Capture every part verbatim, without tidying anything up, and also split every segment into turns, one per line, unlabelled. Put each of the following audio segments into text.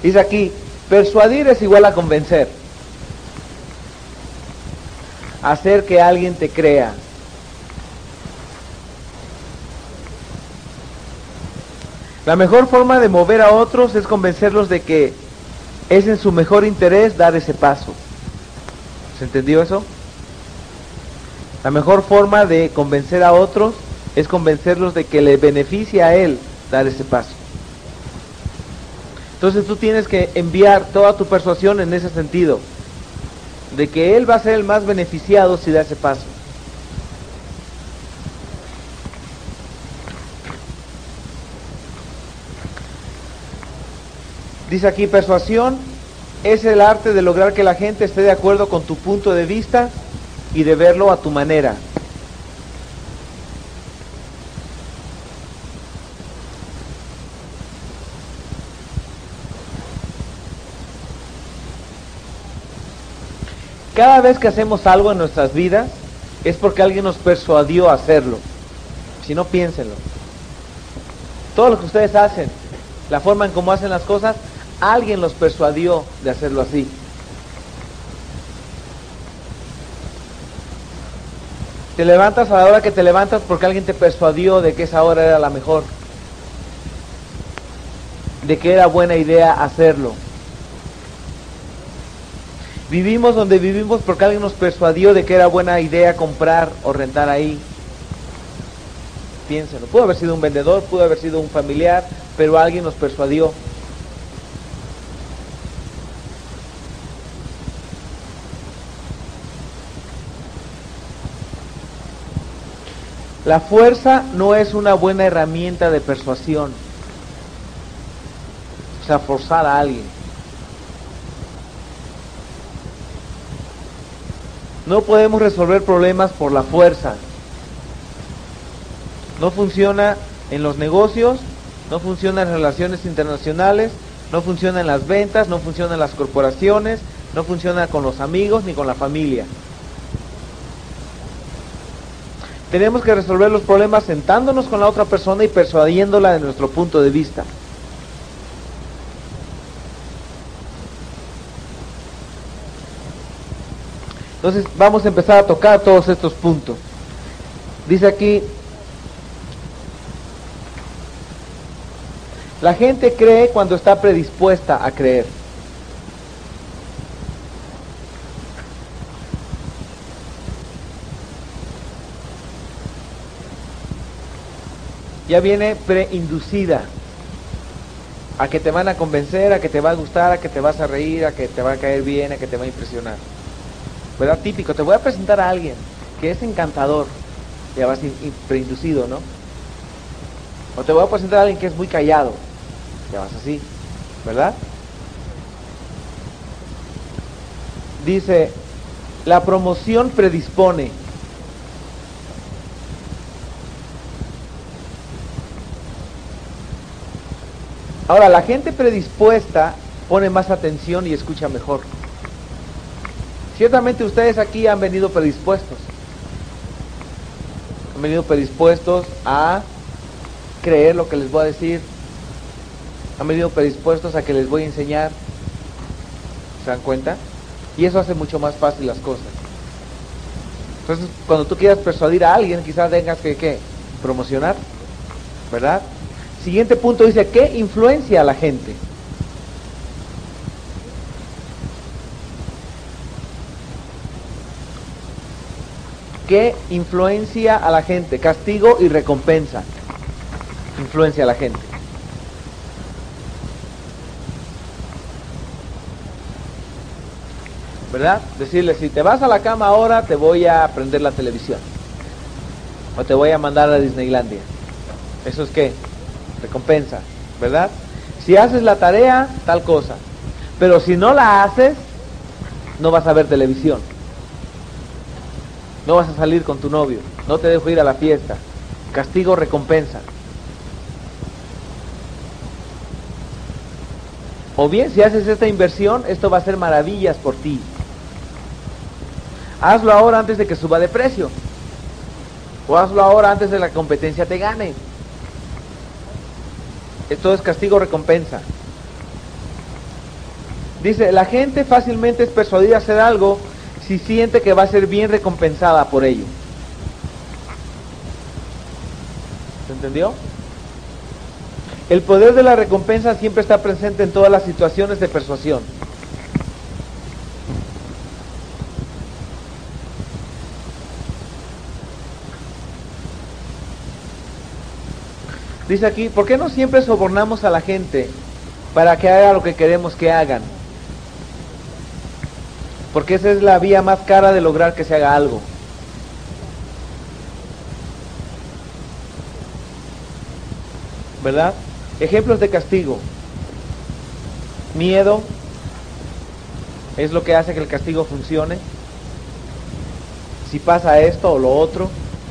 Dice aquí, persuadir es igual a convencer. Hacer que alguien te crea. La mejor forma de mover a otros es convencerlos de que es en su mejor interés dar ese paso. ¿Se entendió eso? La mejor forma de convencer a otros es convencerlos de que le beneficia a él dar ese paso. Entonces tú tienes que enviar toda tu persuasión en ese sentido, de que él va a ser el más beneficiado si da ese paso. Dice aquí, persuasión es el arte de lograr que la gente esté de acuerdo con tu punto de vista y de verlo a tu manera. Cada vez que hacemos algo en nuestras vidas es porque alguien nos persuadió a hacerlo. Si no, piénsenlo. Todo lo que ustedes hacen, la forma en cómo hacen las cosas, alguien los persuadió de hacerlo así. Te levantas a la hora que te levantas porque alguien te persuadió de que esa hora era la mejor, de que era buena idea hacerlo. Vivimos donde vivimos porque alguien nos persuadió de que era buena idea comprar o rentar ahí. Piénsenlo, pudo haber sido un vendedor, pudo haber sido un familiar, pero alguien nos persuadió. La fuerza no es una buena herramienta de persuasión. O sea, forzar a alguien. No podemos resolver problemas por la fuerza. No funciona en los negocios, no funciona en relaciones internacionales, no funciona en las ventas, no funciona en las corporaciones, no funciona con los amigos ni con la familia. Tenemos que resolver los problemas sentándonos con la otra persona y persuadiéndola de nuestro punto de vista. Entonces vamos a empezar a tocar todos estos puntos. Dice aquí, la gente cree cuando está predispuesta a creer. Ya viene preinducida a que te van a convencer, a que te va a gustar, a que te vas a reír, a que te va a caer bien, a que te va a impresionar. ¿Verdad? Típico, te voy a presentar a alguien que es encantador, ya vas in, in, preinducido, ¿no? O te voy a presentar a alguien que es muy callado, ya vas así, ¿verdad? Dice, la promoción predispone. Ahora, la gente predispuesta pone más atención y escucha mejor. Ciertamente ustedes aquí han venido predispuestos. Han venido predispuestos a creer lo que les voy a decir. Han venido predispuestos a que les voy a enseñar. ¿Se dan cuenta? Y eso hace mucho más fácil las cosas. Entonces, cuando tú quieras persuadir a alguien, quizás tengas que, ¿qué? Promocionar, ¿verdad? Siguiente punto dice, ¿qué influencia a la gente? ¿Qué influencia a la gente? Castigo y recompensa. Influencia a la gente. ¿Verdad? Decirle, si te vas a la cama ahora, te voy a prender la televisión. O te voy a mandar a Disneylandia. ¿Eso es qué? Recompensa, ¿verdad? Si haces la tarea, tal cosa. Pero si no la haces, no vas a ver televisión. No vas a salir con tu novio. No te dejo ir a la fiesta. Castigo, recompensa. O bien, si haces esta inversión, esto va a hacer maravillas por ti. Hazlo ahora antes de que suba de precio. O hazlo ahora antes de que la competencia te gane. Esto es castigo, recompensa. Dice, la gente fácilmente es persuadida a hacer algo si siente que va a ser bien recompensada por ello. ¿Se entendió? El poder de la recompensa siempre está presente en todas las situaciones de persuasión. Dice aquí, ¿por qué no siempre sobornamos a la gente para que haga lo que queremos que hagan? Porque esa es la vía más cara de lograr que se haga algo. ¿Verdad? Ejemplos de castigo. Miedo es lo que hace que el castigo funcione. Si pasa esto o lo otro.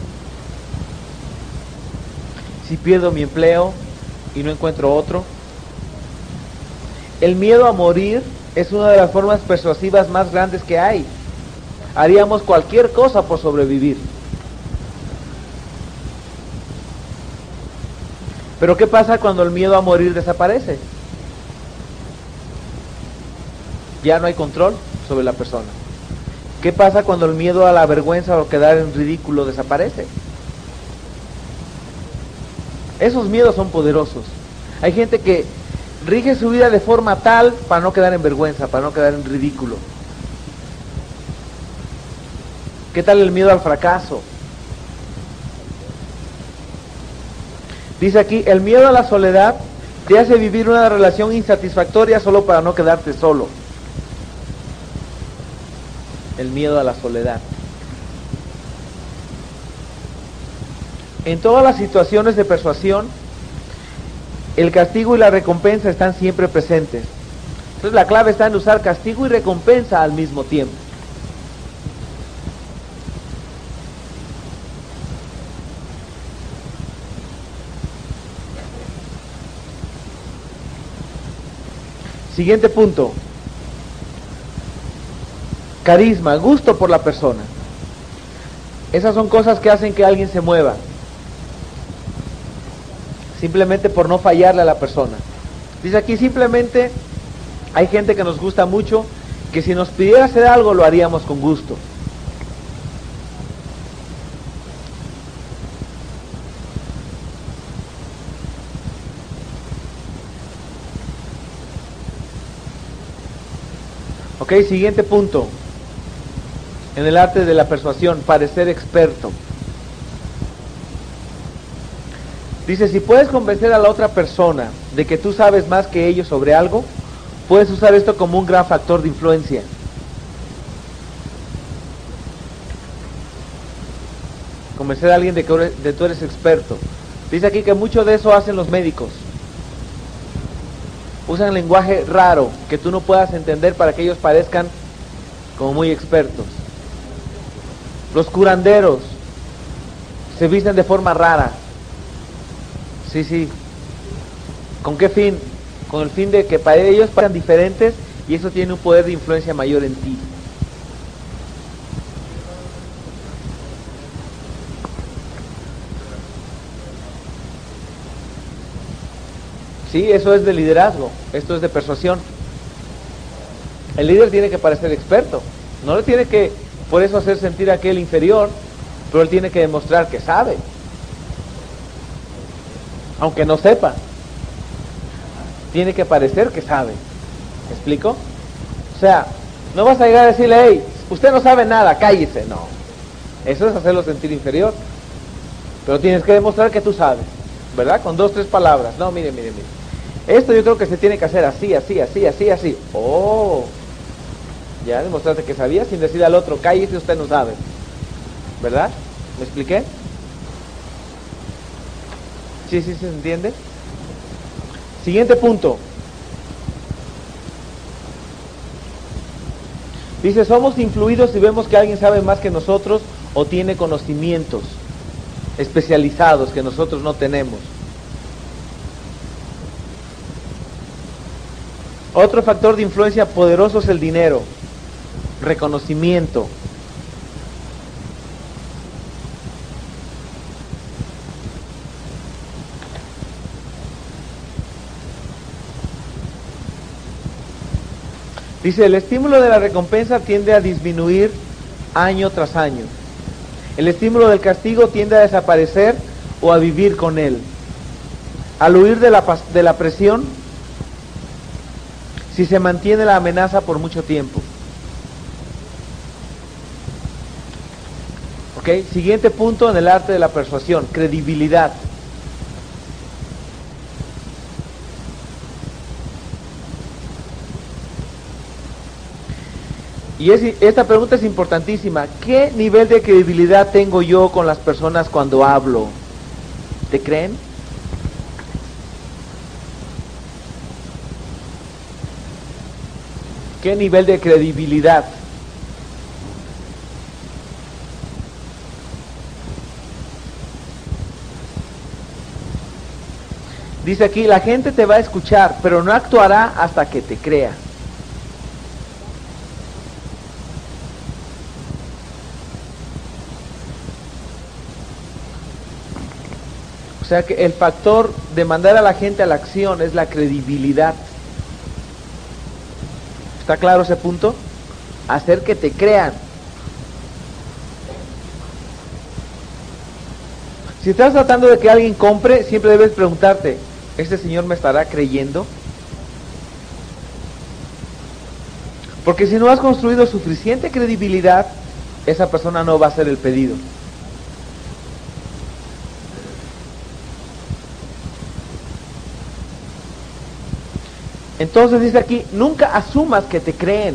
Si pierdo mi empleo y no encuentro otro. El miedo a morir es una de las formas persuasivas más grandes que hay. Haríamos cualquier cosa por sobrevivir. Pero ¿qué pasa cuando el miedo a morir desaparece? Ya no hay control sobre la persona. ¿Qué pasa cuando el miedo a la vergüenza o quedar en ridículo desaparece? Esos miedos son poderosos. Hay gente que rige su vida de forma tal para no quedar en vergüenza, para no quedar en ridículo. ¿Qué tal el miedo al fracaso? Dice aquí, el miedo a la soledad te hace vivir una relación insatisfactoria solo para no quedarte solo. El miedo a la soledad. En todas las situaciones de persuasión, el castigo y la recompensa están siempre presentes. Entonces la clave está en usar castigo y recompensa al mismo tiempo. Siguiente punto. Carisma, gusto por la persona. Esas son cosas que hacen que alguien se mueva. Simplemente por no fallarle a la persona. Dice aquí, simplemente hay gente que nos gusta mucho, que si nos pidiera hacer algo lo haríamos con gusto. Ok, siguiente punto. En el arte de la persuasión, parecer experto. Dice, si puedes convencer a la otra persona de que tú sabes más que ellos sobre algo, puedes usar esto como un gran factor de influencia. Convencer a alguien de que de tú eres experto. Dice aquí que mucho de eso hacen los médicos. Usan lenguaje raro que tú no puedas entender para que ellos parezcan como muy expertos. Los curanderos se visten de forma rara. Sí, sí. ¿Con qué fin? Con el fin de que para ellos parezcan diferentes y eso tiene un poder de influencia mayor en ti. Sí, eso es de liderazgo, esto es de persuasión. El líder tiene que parecer experto, no le tiene que por eso hacer sentir a aquel inferior, pero él tiene que demostrar que sabe, aunque no sepa, tiene que parecer que sabe. ¿Me explico? O sea, no vas a llegar a decirle, hey, usted no sabe nada, cállese, no. Eso es hacerlo sentir inferior, pero tienes que demostrar que tú sabes, ¿verdad? Con dos, tres palabras. No, mire, mire, mire. Esto yo creo que se tiene que hacer así, así, así, así, así. Oh, ya demostraste que sabías sin decir al otro, cállese, usted no sabe. ¿Verdad? ¿Me expliqué? Sí, sí, ¿se entiende? Siguiente punto. Dice, somos influidos si vemos que alguien sabe más que nosotros o tiene conocimientos especializados que nosotros no tenemos. Otro factor de influencia poderoso es el dinero, reconocimiento. Dice, el estímulo de la recompensa tiende a disminuir año tras año. El estímulo del castigo tiende a desaparecer o a vivir con él. Al huir de la, de la presión, si se mantiene la amenaza por mucho tiempo. Ok, siguiente punto en el arte de la persuasión, credibilidad. Y es, esta pregunta es importantísima. ¿Qué nivel de credibilidad tengo yo con las personas cuando hablo? ¿Te creen? ¿Qué nivel de credibilidad? Dice aquí, la gente te va a escuchar, pero no actuará hasta que te crea. O sea que el factor de mandar a la gente a la acción es la credibilidad. ¿Está claro ese punto? Hacer que te crean. Si estás tratando de que alguien compre, siempre debes preguntarte, ¿este señor me estará creyendo? Porque si no has construido suficiente credibilidad, esa persona no va a hacer el pedido. Entonces dice aquí, nunca asumas que te creen.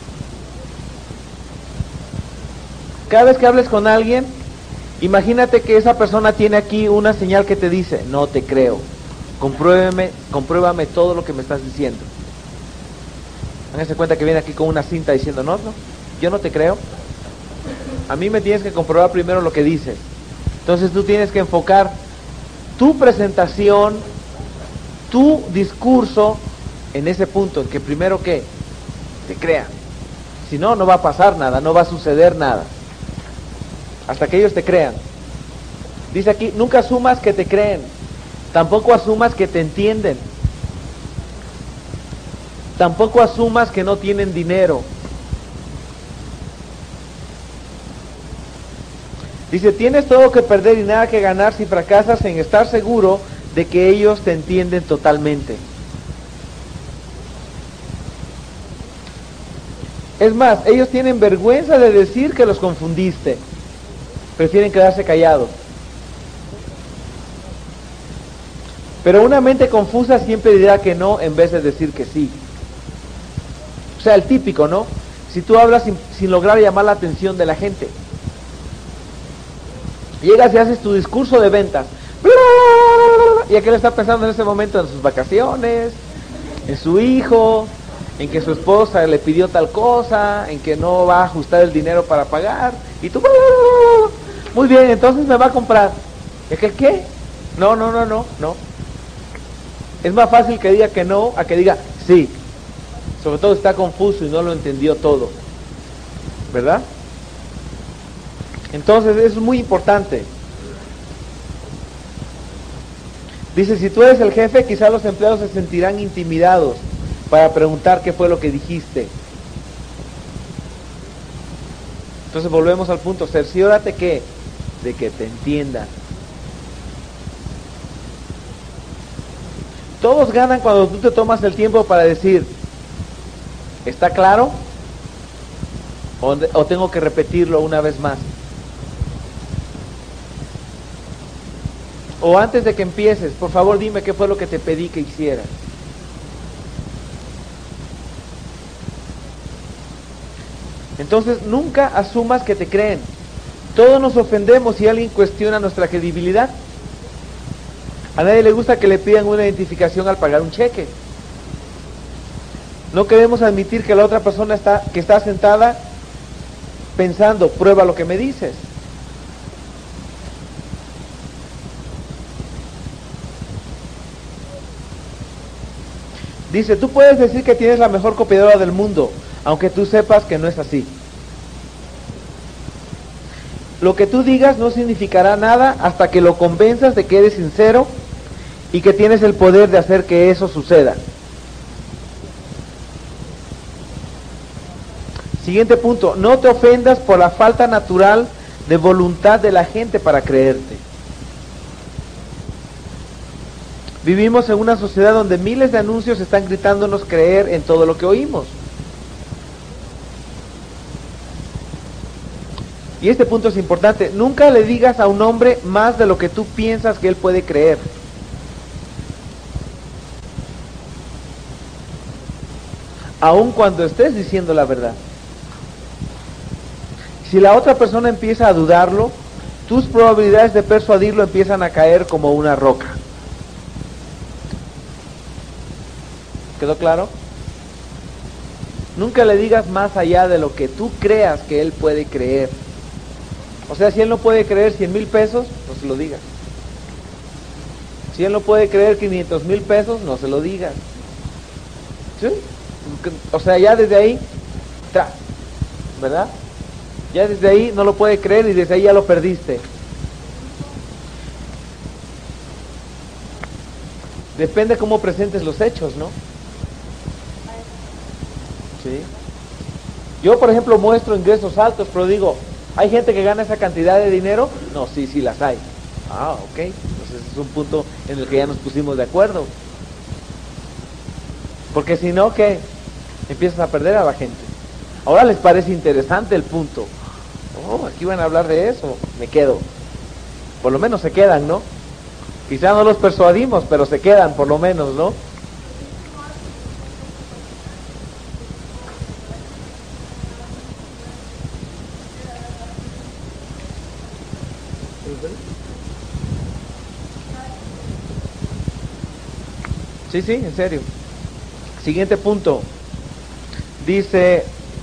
Cada vez que hables con alguien, imagínate que esa persona tiene aquí una señal que te dice, no te creo, compruébame, compruébame todo lo que me estás diciendo. Háganse cuenta que viene aquí con una cinta diciendo, no, no, yo no te creo. A mí me tienes que comprobar primero lo que dices. Entonces tú tienes que enfocar tu presentación, tu discurso, en ese punto, en que primero que te crean. Si no, no va a pasar nada, no va a suceder nada. Hasta que ellos te crean. Dice aquí, nunca asumas que te creen. Tampoco asumas que te entienden. Tampoco asumas que no tienen dinero. Dice, tienes todo que perder y nada que ganar si fracasas en estar seguro de que ellos te entienden totalmente. Es más, ellos tienen vergüenza de decir que los confundiste. Prefieren quedarse callados. Pero una mente confusa siempre dirá que no en vez de decir que sí. O sea, el típico, ¿no? Si tú hablas sin, sin lograr llamar la atención de la gente. Llegas y haces tu discurso de ventas. Y aquel está pensando en ese momento en sus vacaciones, en su hijo, en que su esposa le pidió tal cosa, en que no va a ajustar el dinero para pagar, y tú, muy bien, entonces me va a comprar. ¿Es que qué? No, no, no, no, no. Es más fácil que diga que no, a que diga sí. Sobre todo está confuso y no lo entendió todo. ¿Verdad? Entonces es muy importante. Dice, si tú eres el jefe, quizás los empleados se sentirán intimidados para preguntar qué fue lo que dijiste. Entonces volvemos al punto, cerciórate que, de que te entiendan. Todos ganan cuando tú te tomas el tiempo para decir, ¿está claro? O, o tengo que repetirlo una vez más. O antes de que empieces, por favor dime qué fue lo que te pedí que hicieras. Entonces nunca asumas que te creen. Todos nos ofendemos si alguien cuestiona nuestra credibilidad. A nadie le gusta que le pidan una identificación al pagar un cheque. No queremos admitir que la otra persona está, que está sentada pensando, prueba lo que me dices. Dice, tú puedes decir que tienes la mejor copiadora del mundo, aunque tú sepas que no es así. Lo que tú digas no significará nada hasta que lo convenzas de que eres sincero y que tienes el poder de hacer que eso suceda. Siguiente punto, no te ofendas por la falta natural de voluntad de la gente para creerte. Vivimos en una sociedad donde miles de anuncios están gritándonos creer en todo lo que oímos. Y este punto es importante, nunca le digas a un hombre más de lo que tú piensas que él puede creer. Aun cuando estés diciendo la verdad. Si la otra persona empieza a dudarlo, tus probabilidades de persuadirlo empiezan a caer como una roca. ¿Quedó claro? Nunca le digas más allá de lo que tú creas que él puede creer. O sea, si él no puede creer cien mil pesos, no se lo digas. Si él no puede creer quinientos mil pesos, no se lo digas. ¿Sí? O sea, ya desde ahí, tra, ¿verdad? Ya desde ahí no lo puede creer y desde ahí ya lo perdiste. Depende cómo presentes los hechos, ¿no? Sí. Yo, por ejemplo, muestro ingresos altos, pero digo, ¿hay gente que gana esa cantidad de dinero? No, sí, sí las hay. Ah, ok. Entonces es un punto en el que ya nos pusimos de acuerdo. Porque si no, ¿qué? Empiezas a perder a la gente. Ahora les parece interesante el punto. Oh, aquí van a hablar de eso. Me quedo. Por lo menos se quedan, ¿no? Quizá no los persuadimos, pero se quedan por lo menos, ¿no? Sí, sí, en serio. Siguiente punto. Dice,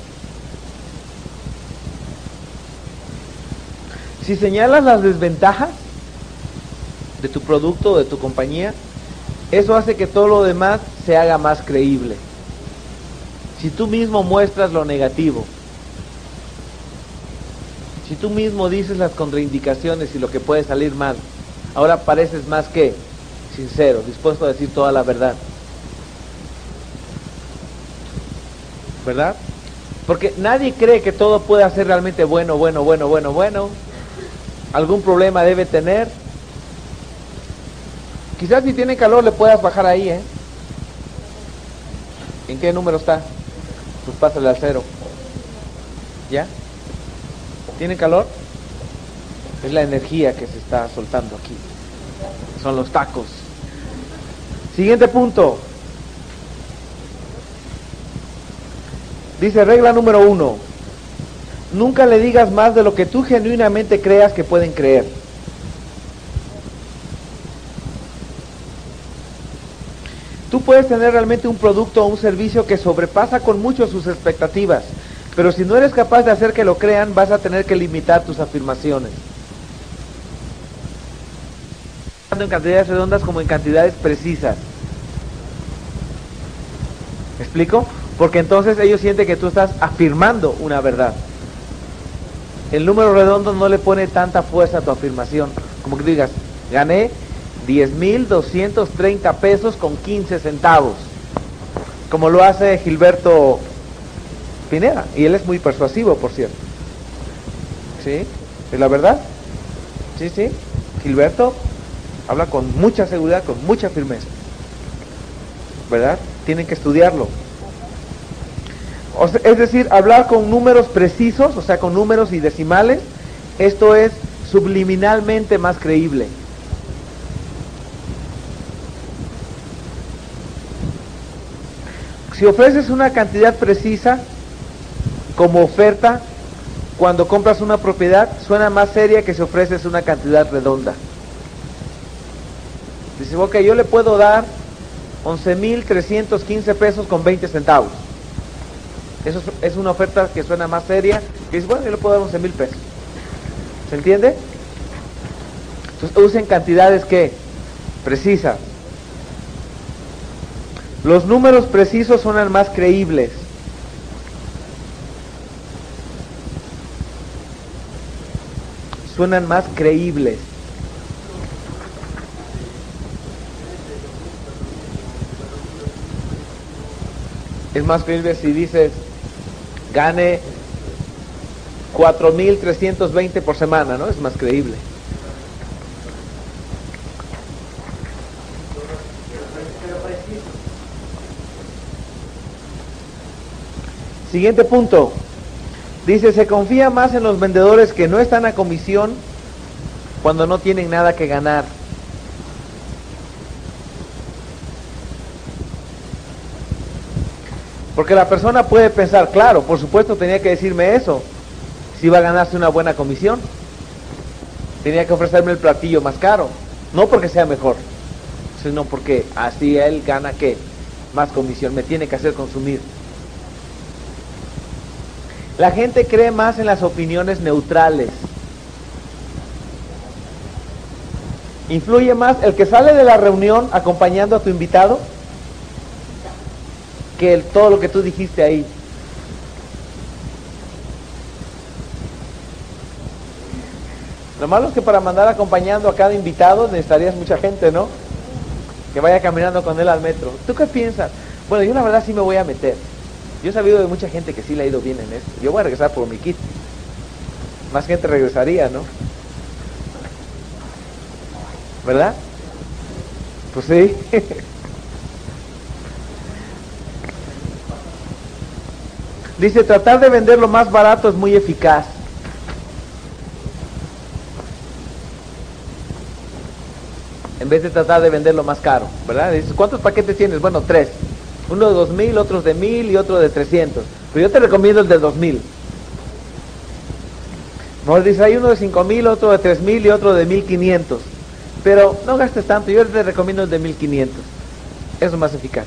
si señalas las desventajas de tu producto o de tu compañía, eso hace que todo lo demás se haga más creíble. Si tú mismo muestras lo negativo, si tú mismo dices las contraindicaciones y lo que puede salir mal, ahora pareces más que sincero, dispuesto a decir toda la verdad. ¿Verdad? Porque nadie cree que todo pueda ser realmente bueno, bueno, bueno, bueno, bueno. Algún problema debe tener. Quizás si tiene calor le puedas bajar ahí, ¿eh? ¿En qué número está? Pues pásale al cero. ¿Ya? ¿Tiene calor? Es la energía que se está soltando aquí. Son los tacos. Siguiente punto. Dice regla número uno. Nunca le digas más de lo que tú genuinamente creas que pueden creer. Tú puedes tener realmente un producto o un servicio que sobrepasa con mucho sus expectativas, pero si no eres capaz de hacer que lo crean, vas a tener que limitar tus afirmaciones. Tanto en cantidades redondas como en cantidades precisas. ¿Me explico? Porque entonces ellos sienten que tú estás afirmando una verdad. El número redondo no le pone tanta fuerza a tu afirmación. Como que digas, gané diez mil doscientos treinta pesos con quince centavos. Como lo hace Gilberto Pineda. Y él es muy persuasivo, por cierto. ¿Sí? ¿Es la verdad? Sí, sí. Gilberto habla con mucha seguridad, con mucha firmeza. ¿Verdad? Tienen que estudiarlo. O sea, es decir, hablar con números precisos, o sea, con números y decimales, esto es subliminalmente más creíble. Si ofreces una cantidad precisa como oferta, cuando compras una propiedad, suena más seria que si ofreces una cantidad redonda. Dice, ok, yo le puedo dar once mil trescientos quince pesos con veinte centavos. Eso es, es una oferta que suena más seria, que dice, bueno, yo le puedo dar once mil pesos. ¿Se entiende? Entonces usen cantidades que precisas. Los números precisos suenan más creíbles. Suenan más creíbles. Es más creíble si dices gane cuatro mil trescientos veinte por semana, ¿no? Es más creíble. Siguiente punto. Dice, se confía más en los vendedores que no están a comisión cuando no tienen nada que ganar. Porque la persona puede pensar, claro, por supuesto tenía que decirme eso, si iba a ganarse una buena comisión. Tenía que ofrecerme el platillo más caro, no porque sea mejor, sino porque así él gana ¿qué? Más comisión, me tiene que hacer consumir. La gente cree más en las opiniones neutrales. ¿Influye más el que sale de la reunión acompañando a tu invitado que el, todo lo que tú dijiste ahí? Lo malo es que para mandar acompañando a cada invitado necesitarías mucha gente, ¿no? Que vaya caminando con él al metro. ¿Tú qué piensas? Bueno, yo la verdad sí me voy a meter. Yo he sabido de mucha gente que sí le ha ido bien en esto. Yo voy a regresar por mi kit. Más gente regresaría, ¿no? ¿Verdad? Pues sí. Dice, tratar de vender lo más barato es muy eficaz. En vez de tratar de vender lo más caro, ¿verdad? Dices, ¿cuántos paquetes tienes? Bueno, tres. Uno de dos mil, otros de mil y otro de trescientos. Pero yo te recomiendo el de dos mil. Mejor dice, hay uno de cinco mil, otro de tres mil y otro de mil quinientos. Pero no gastes tanto, yo te recomiendo el de mil quinientos. Eso es más eficaz.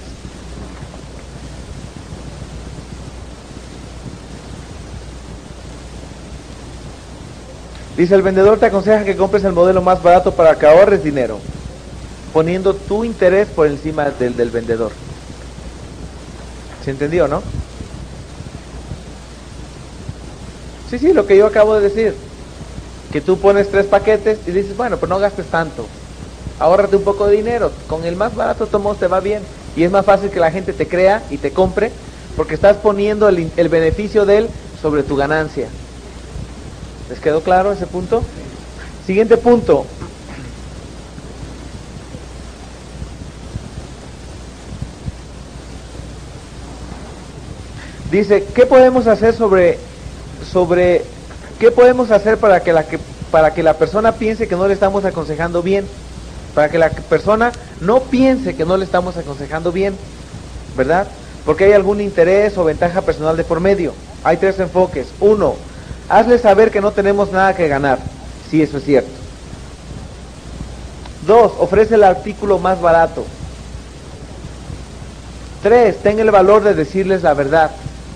Dice, el vendedor te aconseja que compres el modelo más barato para que ahorres dinero, poniendo tu interés por encima del, del vendedor. ¿Se entendió, no? Sí, sí, lo que yo acabo de decir. Que tú pones tres paquetes y dices, bueno, pues no gastes tanto. Ahórrate un poco de dinero. Con el más barato tomo te va bien. Y es más fácil que la gente te crea y te compre, porque estás poniendo el, el beneficio de él sobre tu ganancia. ¿Les quedó claro ese punto? Siguiente punto. Dice, ¿qué podemos hacer sobre, sobre, qué podemos hacer para que la que, para que la persona piense que no le estamos aconsejando bien? Para que la persona no piense que no le estamos aconsejando bien, ¿verdad? Porque hay algún interés o ventaja personal de por medio. Hay tres enfoques. Uno, hazle saber que no tenemos nada que ganar. Sí, eso es cierto. Dos, ofrece el artículo más barato. Tres, ten el valor de decirles la verdad.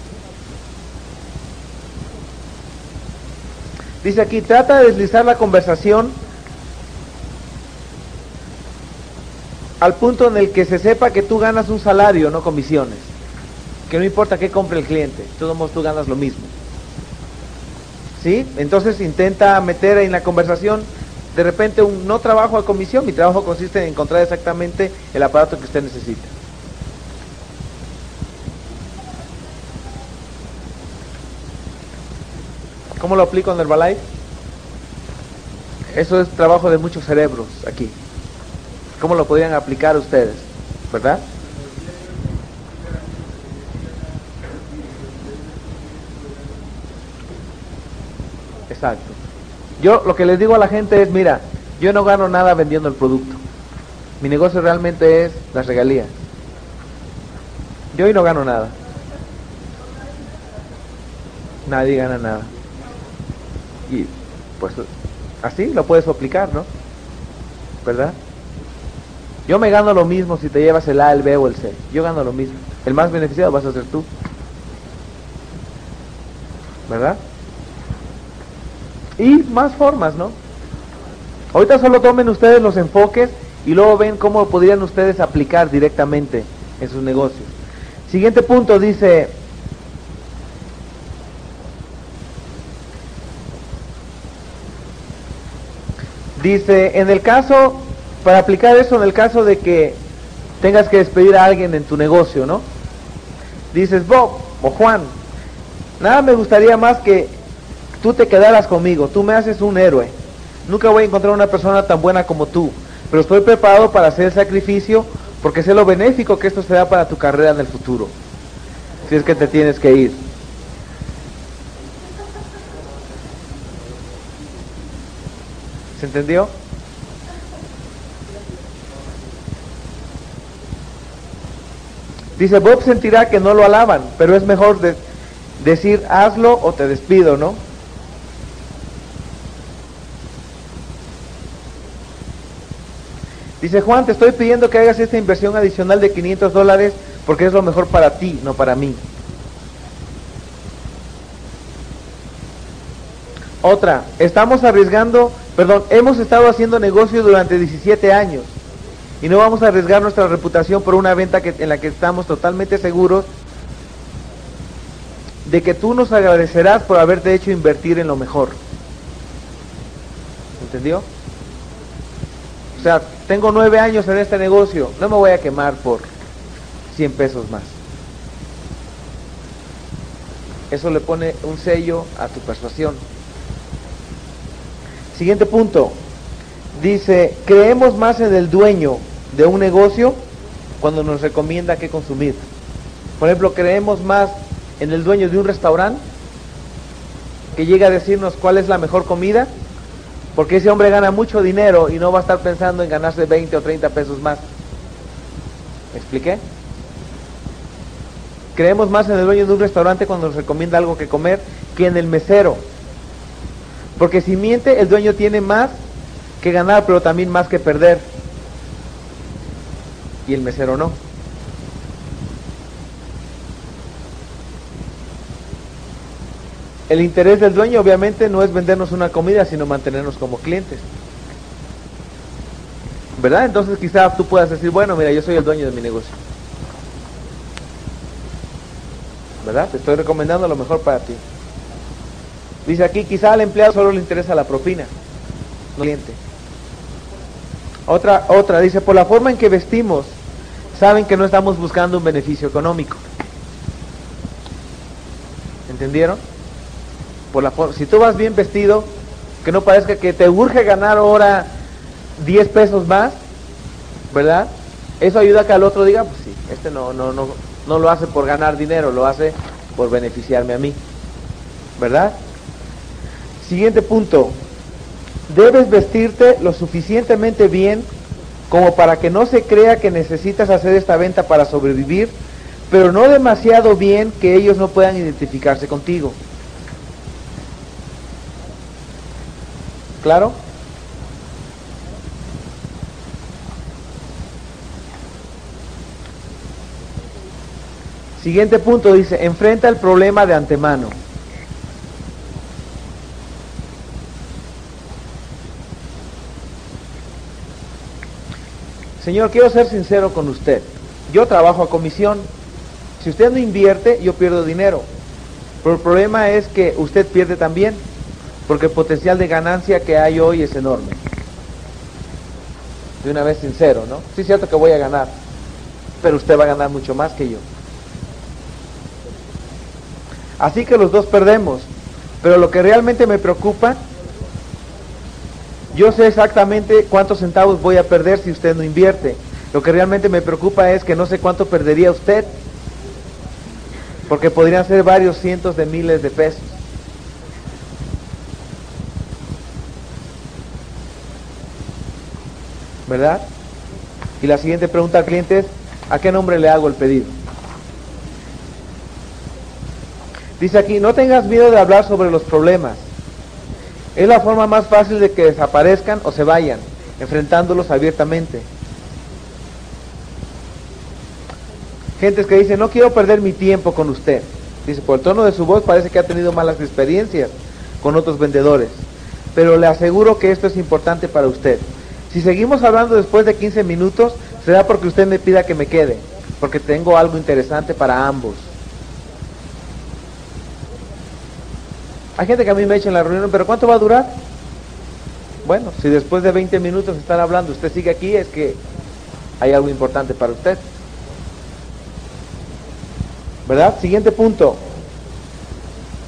Dice aquí, trata de deslizar la conversación al punto en el que se sepa que tú ganas un salario, no comisiones. Que no importa qué compre el cliente, de todos modos tú ganas lo mismo. ¿Sí? Entonces intenta meter en la conversación, de repente, un no trabajo a comisión, mi trabajo consiste en encontrar exactamente el aparato que usted necesita. ¿Cómo lo aplico en Herbalife? Eso es trabajo de muchos cerebros aquí. ¿Cómo lo podrían aplicar ustedes? ¿Verdad? Exacto. Yo lo que les digo a la gente es, mira, yo no gano nada vendiendo el producto. Mi negocio realmente es las regalías. Yo hoy no gano nada. Nadie gana nada. Y pues así lo puedes aplicar, ¿no? ¿Verdad? Yo me gano lo mismo si te llevas el A, el B o el C. Yo gano lo mismo. El más beneficiado vas a ser tú. ¿Verdad? Y más formas, ¿no? Ahorita solo tomen ustedes los enfoques y luego ven cómo podrían ustedes aplicar directamente en sus negocios. Siguiente punto dice, dice, en el caso, para aplicar eso en el caso de que tengas que despedir a alguien en tu negocio, ¿no? Dices, Bob o Juan, Nada me gustaría más que tú te quedaras conmigo, tú me haces un héroe. Nunca voy a encontrar una persona tan buena como tú, pero estoy preparado para hacer el sacrificio porque sé lo benéfico que esto será para tu carrera en el futuro, si es que te tienes que ir. ¿Se entendió? Dice, Bob sentirá que no lo alaban, pero es mejor de decir hazlo o te despido, ¿no? Dice, Juan, te estoy pidiendo que hagas esta inversión adicional de quinientos dólares porque es lo mejor para ti, no para mí. Otra, estamos arriesgando, perdón, hemos estado haciendo negocio durante diecisiete años y no vamos a arriesgar nuestra reputación por una venta que, en la que estamos totalmente seguros de que tú nos agradecerás por haberte hecho invertir en lo mejor. ¿Entendió? O sea, tengo nueve años en este negocio, no me voy a quemar por cien pesos más. Eso le pone un sello a tu persuasión. Siguiente punto. Dice, creemos más en el dueño de un negocio cuando nos recomienda qué consumir. Por ejemplo, creemos más en el dueño de un restaurante que llega a decirnos cuál es la mejor comida, porque ese hombre gana mucho dinero y no va a estar pensando en ganarse veinte o treinta pesos más. ¿Me expliqué? Creemos más en el dueño de un restaurante cuando nos recomienda algo que comer que en el mesero. Porque si miente, el dueño tiene más que ganar, pero también más que perder. Y el mesero no. El interés del dueño obviamente no es vendernos una comida, sino mantenernos como clientes. ¿Verdad? Entonces quizás tú puedas decir, bueno, mira, yo soy el dueño de mi negocio. ¿Verdad? Te estoy recomendando lo mejor para ti. Dice aquí, quizá al empleado solo le interesa la propina, no el cliente. Otra, otra, dice, por la forma en que vestimos, saben que no estamos buscando un beneficio económico. ¿Entendieron? Por la forma, si tú vas bien vestido, que no parezca que te urge ganar ahora diez pesos más, ¿verdad? Eso ayuda a que al otro diga, pues sí, este no, no, no, no lo hace por ganar dinero, lo hace por beneficiarme a mí, ¿verdad? Siguiente punto, debes vestirte lo suficientemente bien como para que no se crea que necesitas hacer esta venta para sobrevivir, pero no demasiado bien que ellos no puedan identificarse contigo. ¿Claro? Siguiente punto dice, enfrenta el problema de antemano. Señor, quiero ser sincero con usted. Yo trabajo a comisión. Si usted no invierte, yo pierdo dinero. Pero el problema es que usted pierde también, porque el potencial de ganancia que hay hoy es enorme. De una vez sincero, ¿no? Sí es cierto que voy a ganar, pero usted va a ganar mucho más que yo. Así que los dos perdemos. Pero lo que realmente me preocupa, yo sé exactamente cuántos centavos voy a perder si usted no invierte. Lo que realmente me preocupa es que no sé cuánto perdería usted, porque podrían ser varios cientos de miles de pesos. ¿Verdad? Y la siguiente pregunta al cliente es, ¿a qué nombre le hago el pedido? Dice aquí, no tengas miedo de hablar sobre los problemas. Es la forma más fácil de que desaparezcan o se vayan, enfrentándolos abiertamente. Gentes que dicen, no quiero perder mi tiempo con usted. Dice, por el tono de su voz parece que ha tenido malas experiencias con otros vendedores. Pero le aseguro que esto es importante para usted. Si seguimos hablando después de quince minutos, será porque usted me pida que me quede, porque tengo algo interesante para ambos. Hay gente que a mí me echa en la reunión, pero ¿cuánto va a durar? Bueno, si después de veinte minutos están hablando, usted sigue aquí, es que hay algo importante para usted. ¿Verdad? Siguiente punto.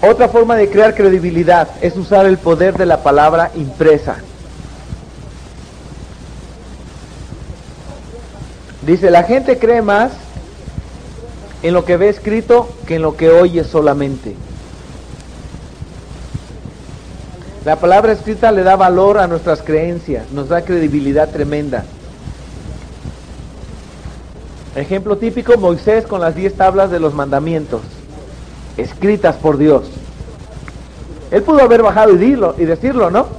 Otra forma de crear credibilidad es usar el poder de la palabra impresa. Dice, la gente cree más en lo que ve escrito que en lo que oye solamente. La palabra escrita le da valor a nuestras creencias, nos da credibilidad tremenda. Ejemplo típico, Moisés con las diez tablas de los mandamientos, escritas por Dios. Él pudo haber bajado y, dirlo, y decirlo, ¿no?